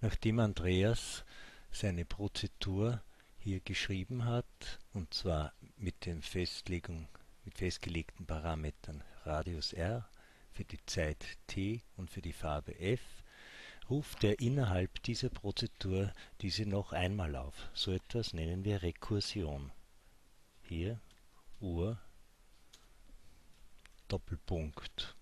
Nachdem Andreas seine Prozedur hier geschrieben hat, und zwar mit festgelegten Parametern Radius r für die Zeit t und für die Farbe f, ruft er innerhalb dieser Prozedur diese noch einmal auf. So etwas nennen wir Rekursion. Hier Uhr Doppelpunkt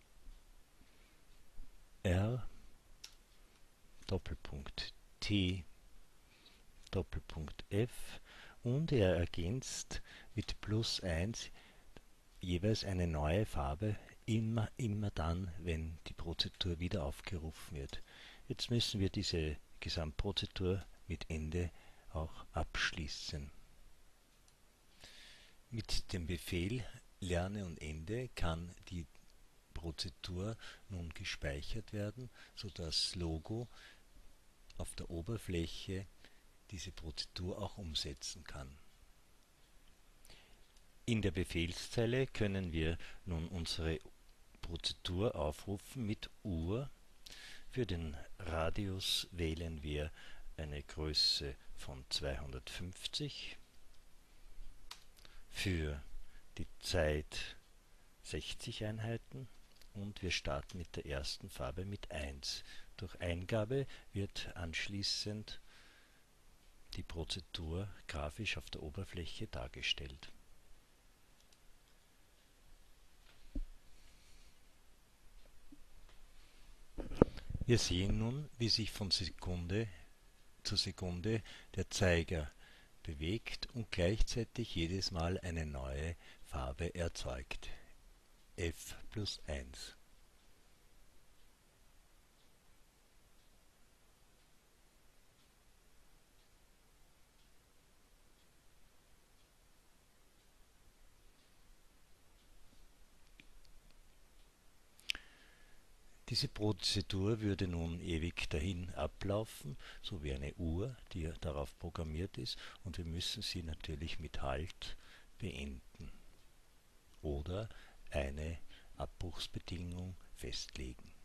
r Doppelpunkt t Doppelpunkt f, und er ergänzt mit +1 jeweils eine neue Farbe, immer dann, wenn die Prozedur wieder aufgerufen wird. Jetzt müssen wir diese Gesamtprozedur mit Ende auch abschließen. Mit dem Befehl Lerne und Ende kann die Prozedur nun gespeichert werden, sodass das Logo auf der Oberfläche diese Prozedur auch umsetzen kann. In der Befehlszeile können wir nun unsere Prozedur aufrufen mit Uhr. Für den Radius wählen wir eine Größe von 250, für die Zeit 60 Einheiten, und wir starten mit der ersten Farbe mit 1. Durch Eingabe wird anschließend die Prozedur grafisch auf der Oberfläche dargestellt. Wir sehen nun, wie sich von Sekunde zu Sekunde der Zeiger bewegt und gleichzeitig jedes Mal eine neue Farbe erzeugt. F plus 1. Diese Prozedur würde nun ewig dahin ablaufen, so wie eine Uhr, die darauf programmiert ist, und wir müssen sie natürlich mit Halt beenden oder eine Abbruchsbedingung festlegen.